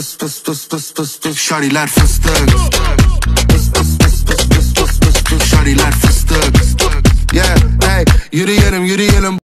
fıs fıs fıs fıs fıs fıs. Şariler fıstık. Fıs fıs fıs fıs fıs fıs fıs fıs. Şariler fıstık. Yeah, hey, yürüyelim yürüyelim.